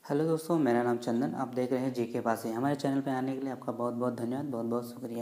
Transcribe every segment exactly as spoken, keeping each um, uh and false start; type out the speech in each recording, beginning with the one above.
Hello दोस्तों, मेरा नाम चंदन। आप देख रहे हैं जी के पास ही। हमारे चैनल पे आने के लिए आपका बहुत बहुत धन्यवाद, बहुत बहुत शुक्रिया।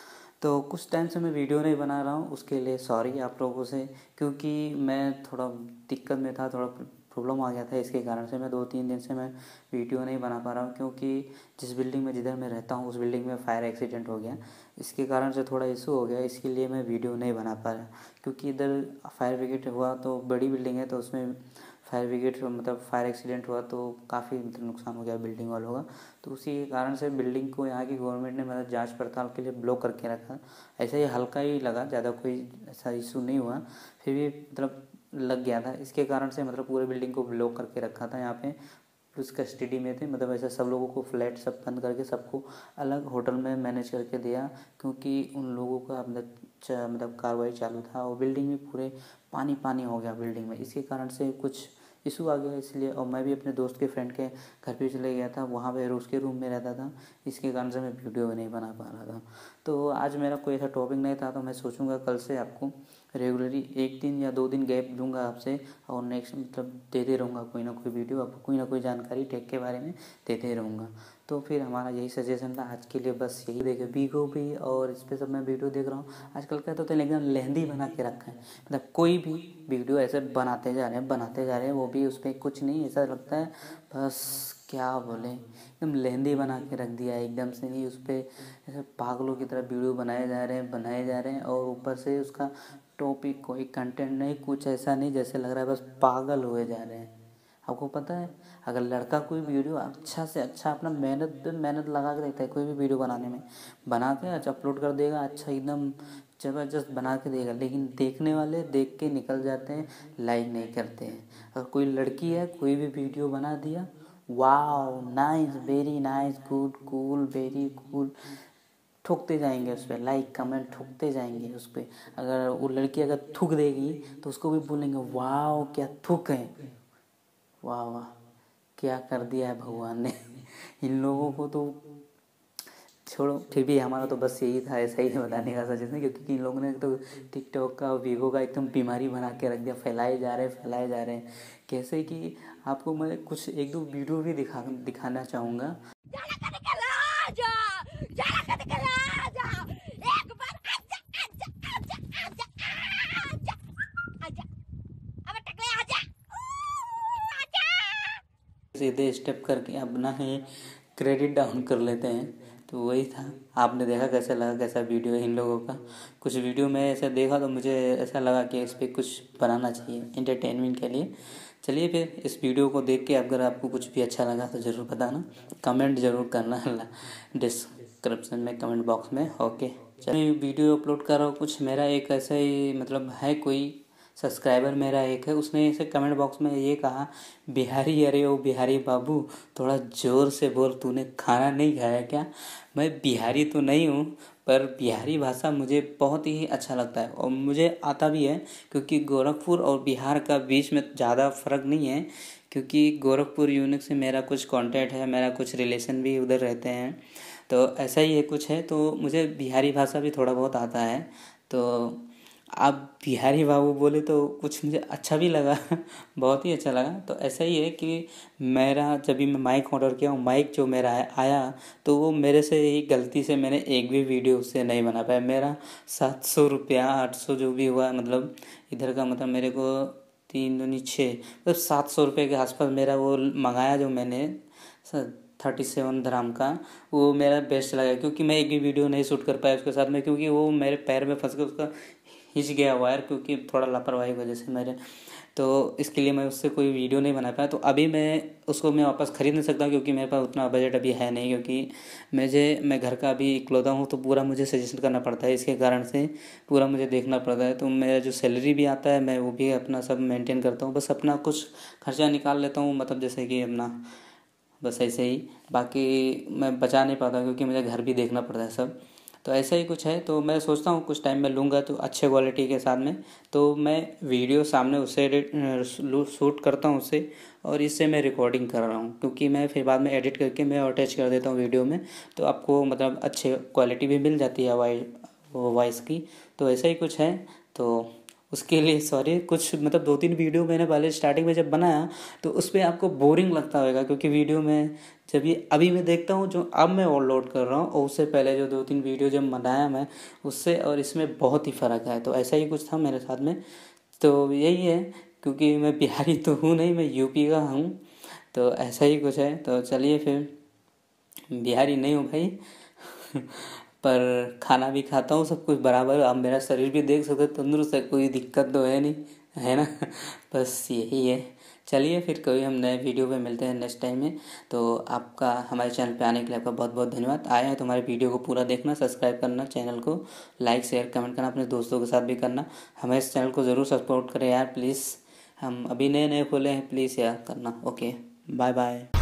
तो कुछ टाइम से मैं वीडियो नहीं बना रहा हूँ, उसके लिए सॉरी आप लोगों से, क्योंकि मैं थोड़ा दिक्कत में था, थोड़ा प्रॉब्लम आ गया था। इसके कारण से मैं दो तीन दिन से मैं वीडियो नहीं बना पा रहा हूँ, क्योंकि जिस बिल्डिंग में जिधर मैं रहता हूँ उस बिल्डिंग में फायर एक्सीडेंट हो गया। इसके कारण से थोड़ा इशू हो गया, इसके लिए मैं वीडियो नहीं बना पा रहा, क्योंकि इधर फायर ब्रिगेड हुआ तो बड़ी बिल्डिंग है, तो उसमें फायर ब्रिगेड मतलब फायर एक्सीडेंट हुआ तो काफ़ी मतलब नुकसान हो गया बिल्डिंग वालों का। तो उसी के कारण से बिल्डिंग को यहाँ की गवर्नमेंट ने मतलब जांच पड़ताल के लिए ब्लॉक करके रखा। ऐसा ही हल्का ही लगा, ज़्यादा कोई ऐसा इशू नहीं हुआ, फिर भी मतलब लग गया था। इसके कारण से मतलब पूरे बिल्डिंग को ब्लॉक करके रखा था यहाँ पे। पुलिस कस्टडी में थे, मतलब ऐसा सब लोगों को फ्लैट सब बंद करके सबको अलग होटल में मैनेज करके दिया, क्योंकि उन लोगों का मतलब मतलब कार्रवाई चालू था और बिल्डिंग में पूरे पानी पानी हो गया बिल्डिंग में। इसके कारण से कुछ इशू आ गया, इसलिए। और मैं भी अपने दोस्त के फ्रेंड के घर पे चले गया था, वहाँ पे उसके रूम में रहता था। इसके कारण से मैं वीडियो नहीं बना पा रहा था। तो आज मेरा कोई ऐसा टॉपिक नहीं था, तो मैं सोचूंगा कल से आपको रेगुलरली एक दिन या दो दिन गैप दूंगा आपसे, और नेक्स्ट मतलब देते रहूँगा कोई ना कोई वीडियो, आपको कोई ना कोई जानकारी टेक के बारे में देते रहूँगा। तो फिर हमारा यही सजेशन था आज के लिए, बस यही। देखे वीगो भी और इस पर सब मैं वीडियो देख रहा हूँ आजकल का, तो एकदम लेंदी बना के रखा है। मतलब कोई भी वीडियो ऐसे बनाते जा रहे हैं बनाते जा रहे हैं वो भी उस पर कुछ नहीं, ऐसा लगता है बस क्या बोले, एकदम लेंदी बना के रख दिया है एकदम से। नहीं, उस पर ऐसे पागलों की तरह वीडियो बनाए जा रहे हैं बनाए जा रहे हैं और ऊपर से उसका टॉपिक कोई कंटेंट नहीं, कुछ ऐसा नहीं, जैसे लग रहा है बस पागल हुए जा रहे हैं। आपको पता है, अगर लड़का कोई वीडियो अच्छा से अच्छा अपना मेहनत पे मेहनत लगा के देता है कोई भी वीडियो बनाने में, बना के अच्छा अपलोड कर देगा, अच्छा एकदम ज़बरदस्त बना के देगा, लेकिन देखने वाले देख के निकल जाते हैं, लाइक नहीं करते हैं। अगर कोई लड़की है कोई भी वीडियो बना दिया, wow nice, very nice, good, cool, very cool, ठोकते जाएंगे उस पर, लाइक कमेंट ठोकते जाएंगे उस पर। अगर वो लड़की अगर थूक देगी तो उसको भी बोलेंगे वाओ क्या थूक है, वाह वाह क्या कर दिया है भगवान ने। इन लोगों को तो छोड़ो, फिर भी हमारा तो बस यही था, ऐसा ही बताने का सजेशन, क्योंकि इन लोगों ने तो टिकटॉक का वीगो का एकदम बीमारी बना के रख दिया, फैलाए जा रहे हैं फैलाए जा रहे हैं। कैसे कि आपको मैं कुछ एक दो वीडियो भी दिखा दिखाना चाहूँगा। सीधे स्टेप करके अपना ही क्रेडिट डाउन कर लेते हैं। तो वही था, आपने देखा कैसा लगा, कैसा वीडियो है इन लोगों का। कुछ वीडियो में ऐसा देखा तो मुझे ऐसा लगा कि इस पर कुछ बनाना चाहिए इंटरटेनमेंट के लिए। चलिए फिर इस वीडियो को देख के अगर आपको कुछ भी अच्छा लगा तो ज़रूर बताना, कमेंट ज़रूर करना डिस्क्रिप्शन में, कमेंट बॉक्स में। ओके, चलिए वीडियो अपलोड कर रहा हूँ। कुछ मेरा एक ऐसा ही मतलब है, कोई सब्सक्राइबर मेरा एक है, उसने ऐसे कमेंट बॉक्स में ये कहा, बिहारी, अरे ओ बिहारी बाबू थोड़ा ज़ोर से बोल, तूने खाना नहीं खाया क्या? मैं बिहारी तो नहीं हूँ, पर बिहारी भाषा मुझे बहुत ही अच्छा लगता है और मुझे आता भी है, क्योंकि गोरखपुर और बिहार का बीच में ज़्यादा फ़र्क नहीं है, क्योंकि गोरखपुर यूनिक से मेरा कुछ कांटेक्ट है, मेरा कुछ रिलेशन भी उधर रहते हैं। तो ऐसा ही है कुछ है, तो मुझे बिहारी भाषा भी थोड़ा बहुत आता है। तो आप बिहारी बाबू बोले तो कुछ मुझे अच्छा भी लगा बहुत ही अच्छा लगा। तो ऐसा ही है कि मेरा जब भी मैं माइक ऑर्डर किया हूँ, माइक जो मेरा आया तो वो मेरे से ही गलती से मैंने एक भी वीडियो उससे नहीं बना पाया। मेरा सात सौ रुपया आठ सौ जो भी हुआ, मतलब इधर का, मतलब मेरे को तीन दूनी छः, मतलब सात सौ रुपये के आसपास मेरा वो मंगाया जो मैंने थर्टी सेवन धराम का, वो मेरा बेस्ट लगा, क्योंकि मैं एक भी वीडियो नहीं शूट कर पाया उसके साथ में, क्योंकि वो मेरे पैर में फंस गया, उसका हिच गया वायर, क्योंकि थोड़ा लापरवाही की वजह से मेरे, तो इसके लिए मैं उससे कोई वीडियो नहीं बना पाया। तो अभी मैं उसको मैं वापस ख़रीद नहीं सकता, क्योंकि मेरे पास उतना बजट अभी है नहीं, क्योंकि मुझे मैं घर का अभी इकलौता हूँ, तो पूरा मुझे सजेशन करना पड़ता है, इसके कारण से पूरा मुझे देखना पड़ता है। तो मेरा जो सैलरी भी आता है मैं वो भी अपना सब मेंटेन करता हूँ, बस अपना कुछ खर्चा निकाल लेता हूँ, मतलब जैसे कि अपना बस ऐसे ही, बाकी मैं बचा नहीं पाता, क्योंकि मुझे घर भी देखना पड़ता है सब। तो ऐसा ही कुछ है। तो मैं सोचता हूँ कुछ टाइम में लूँगा तो अच्छे क्वालिटी के साथ में, तो मैं वीडियो सामने उससे शूट करता हूँ उससे, और इससे मैं रिकॉर्डिंग कर रहा हूँ, क्योंकि मैं फिर बाद में एडिट करके मैं अटैच कर देता हूँ वीडियो में, तो आपको मतलब अच्छे क्वालिटी भी मिल जाती है वॉइस वॉइस की। तो ऐसा ही कुछ है। तो उसके लिए सॉरी। कुछ मतलब दो तीन वीडियो मैंने पहले स्टार्टिंग में जब बनाया तो उस पर आपको बोरिंग लगता होगा, क्योंकि वीडियो में जब ये अभी मैं देखता हूँ जो अब मैं अपलोड कर रहा हूँ और उससे पहले जो दो तीन वीडियो जब बनाया मैं उससे, और इसमें बहुत ही फ़र्क है। तो ऐसा ही कुछ था मेरे साथ में। तो यही है, क्योंकि मैं बिहारी तो हूँ नहीं, मैं यूपी का हूँ, तो ऐसा ही कुछ है। तो चलिए फिर, बिहारी नहीं हूँ भाई पर खाना भी खाता हूँ, सब कुछ बराबर। आप मेरा शरीर भी देख सकते हो, तंदुरुस्त है, कोई दिक्कत तो है नहीं, है ना बस यही है। चलिए फिर कभी हम नए वीडियो पे मिलते हैं नेक्स्ट टाइम में। तो आपका हमारे चैनल पे आने के लिए आपका बहुत बहुत धन्यवाद। आए हैं तो हमारे वीडियो को पूरा देखना, सब्सक्राइब करना, चैनल को लाइक शेयर कमेंट करना, अपने दोस्तों के साथ भी करना। हमारे इस चैनल को ज़रूर सपोर्ट करें यार प्लीज़। हम अभी नए नए खोले हैं, प्लीज़ यार करना। Okay, bye bye.